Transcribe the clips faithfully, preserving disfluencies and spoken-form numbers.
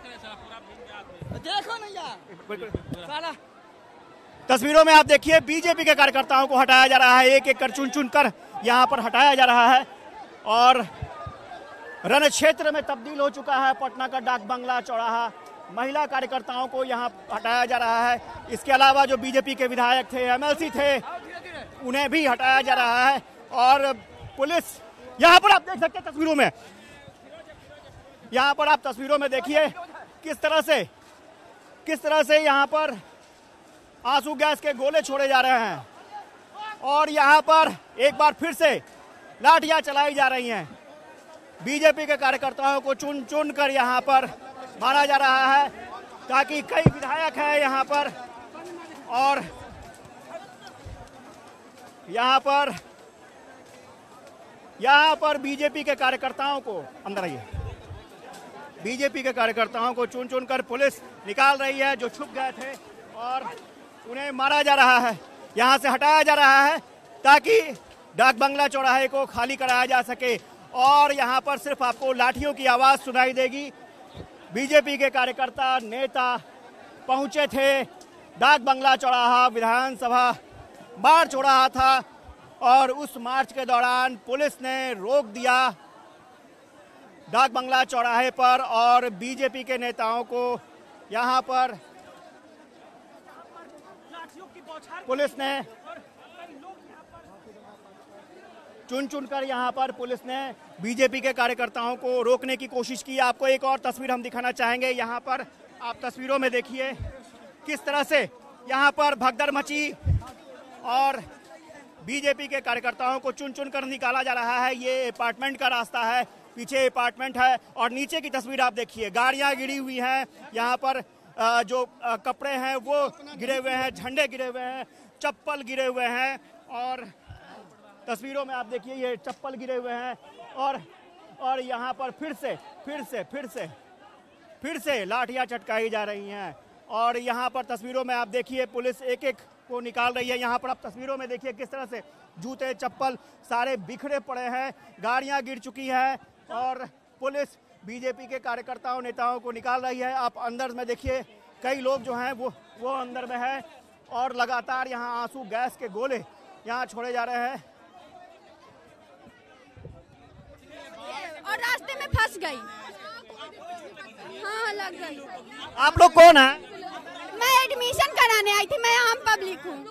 देखो नहीं यार, तस्वीरों में आप देखिए बीजेपी के कार्यकर्ताओं को हटाया जा रहा है, एक एक कर चुन चुन कर यहाँ पर हटाया जा रहा है और रण क्षेत्र में तब्दील हो चुका है पटना का डाक बंगला चौराहा। महिला कार्यकर्ताओं को यहाँ हटाया जा रहा है। इसके अलावा जो बीजेपी के विधायक थे, एमएलसी थे, उन्हें भी हटाया जा रहा है और पुलिस यहाँ पर आप देख सकते हैं तस्वीरों में, यहाँ पर आप तस्वीरों में देखिए किस तरह से किस तरह से यहाँ पर आंसू गैस के गोले छोड़े जा रहे हैं और यहाँ पर एक बार फिर से लाठियां चलाई जा रही हैं। बीजेपी के कार्यकर्ताओं को चुन चुन कर यहाँ पर मारा जा रहा है ताकि कई विधायक हैं यहाँ पर और यहाँ पर यहाँ पर बीजेपी के कार्यकर्ताओं को अंदर आइए बीजेपी के कार्यकर्ताओं को चुन चुन कर पुलिस निकाल रही है जो छुप गए थे और उन्हें मारा जा रहा है, यहाँ से हटाया जा रहा है ताकि डाक बंगला चौराहे को खाली कराया जा सके और यहाँ पर सिर्फ आपको लाठियों की आवाज़ सुनाई देगी। बीजेपी के कार्यकर्ता नेता पहुँचे थे, डाक बंगला चौराहा विधानसभा मार्च हो रहा था और उस मार्च के दौरान पुलिस ने रोक दिया डाक बंगला चौराहे पर और बीजेपी के नेताओं को यहाँ पर पुलिस ने चुन चुन कर यहाँ पर पुलिस ने बीजेपी के कार्यकर्ताओं को रोकने की कोशिश की। आपको एक और तस्वीर हम दिखाना चाहेंगे। यहाँ पर आप तस्वीरों में देखिए किस तरह से यहाँ पर भगदड़ मची और बीजेपी के कार्यकर्ताओं को चुन चुन कर निकाला जा रहा है। ये अपार्टमेंट का रास्ता है, पीछे अपार्टमेंट है और नीचे की तस्वीर आप देखिए, गाड़ियां गिरी हुई हैं, यहाँ पर जो कपड़े हैं वो गिरे हुए हैं, झंडे गिरे हुए हैं, चप्पल गिरे हुए हैं और तस्वीरों में आप देखिए ये चप्पल गिरे हुए हैं और और यहाँ पर फिर से फिर से फिर से फिर से लाठियां चटकाई जा रही हैं और यहाँ पर तस्वीरों में आप देखिए पुलिस एक एक को निकाल रही है। यहाँ पर आप तस्वीरों में देखिए किस तरह से जूते चप्पल सारे बिखरे पड़े हैं, गाड़ियां गिर चुकी है और पुलिस बीजेपी के कार्यकर्ताओं नेताओं को निकाल रही है। आप अंदर में देखिए कई लोग जो हैं वो वो अंदर में है और लगातार यहाँ आंसू गैस के गोले यहाँ छोड़े जा रहे हैं और रास्ते में फंस गई। हाँ लग गई। आप लोग कौन है? मैं एडमिशन कराने आई थी, मैं आम पब्लिक हूँ।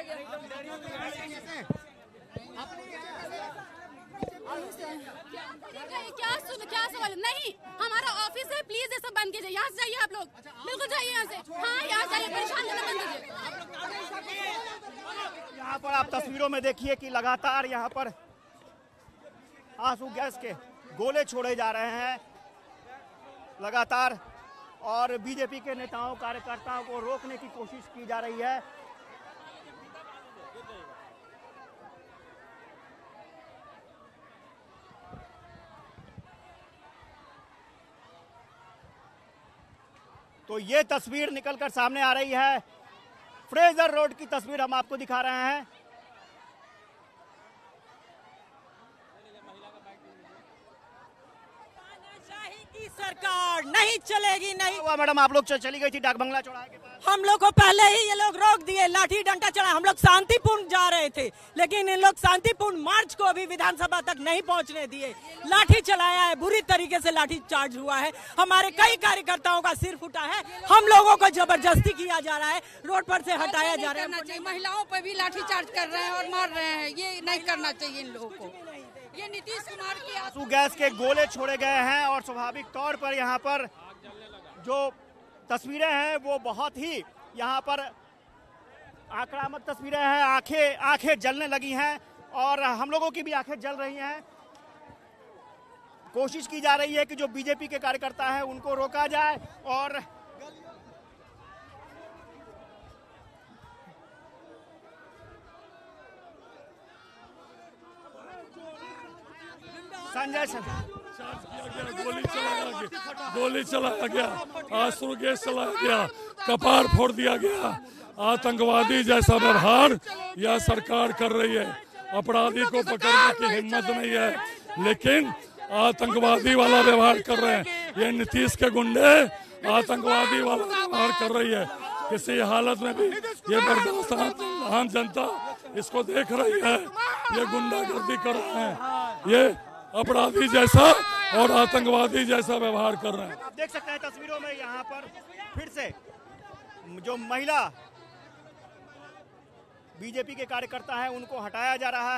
क्या सुन क्या सवाल नहीं, हमारा ऑफिस है, प्लीज ये सब बंद कीजिए। यहाँ से जाइए आप लोग, बिल्कुल जाइए यहाँ से। हाँ यहाँ जाइए, परेशान करना बंद कीजिए। यहाँ पर आप तस्वीरों में देखिए कि लगातार यहाँ पर आंसू गैस के गोले छोड़े जा रहे हैं लगातार और बीजेपी के नेताओं कार्यकर्ताओं को रोकने की कोशिश की जा रही है। तो ये तस्वीर निकलकर सामने आ रही है, फ्रेजर रोड की तस्वीर हम आपको दिखा रहे हैं। सरकार नहीं चलेगी, नहीं हुआ मैडम, आप लोग चली गई थी डाक बंगला चौराहे के पास। हम लोग को पहले ही ये लोग रोक दिए, लाठी डंडा चढ़ा। हम लोग शांतिपूर्ण जा रहे थे लेकिन इन लोग शांतिपूर्ण मार्च को अभी विधानसभा तक नहीं पहुंचने दिए, लाठी चलाया है, बुरी तरीके से लाठी चार्ज हुआ है। हमारे कई कार्यकर्ताओं का सिर फूटा है, हम लोगों को जबरदस्ती किया जा रहा है, रोड पर से हटाया जा रहा है। महिलाओं पर भी लाठी चार्ज कर रहे हैं और मार रहे हैं, ये नहीं करना चाहिए इन लोगों को। ये नीतीश कुमार की आंसू गैस के गोले छोड़े गए हैं और स्वाभाविक तौर पर यहाँ पर जो तस्वीरें हैं वो बहुत ही यहाँ पर आक्रामक तस्वीरें हैं। आंखें आंखें जलने लगी हैं और हम लोगों की भी आंखें जल रही हैं। कोशिश की जा रही है कि जो बीजेपी के कार्यकर्ता हैं उनको रोका जाए और संजय गोली चलाया गया गोली चलाया गया आंसू गैस चलाया गया, कपार फोड़ दिया गया। आतंकवादी जैसा व्यवहार यह सरकार कर रही है। अपराधी को पकड़ने की हिम्मत नहीं है लेकिन आतंकवादी वाला व्यवहार कर रहे हैं। ये नीतीश के गुंडे आतंकवादी वाला व्यवहार कर रही है। किसी हालत में भी ये बर्दाश्त आम जनता इसको देख रही है। ये गुंडागर्दी कर रहे हैं, ये अपराधी जैसा और आतंकवादी जैसा व्यवहार कर रहे हैं। आप देख सकते हैं तस्वीरों में यहाँ पर फिर से जो महिला बीजेपी के कार्यकर्ता हैं उनको हटाया जा रहा है।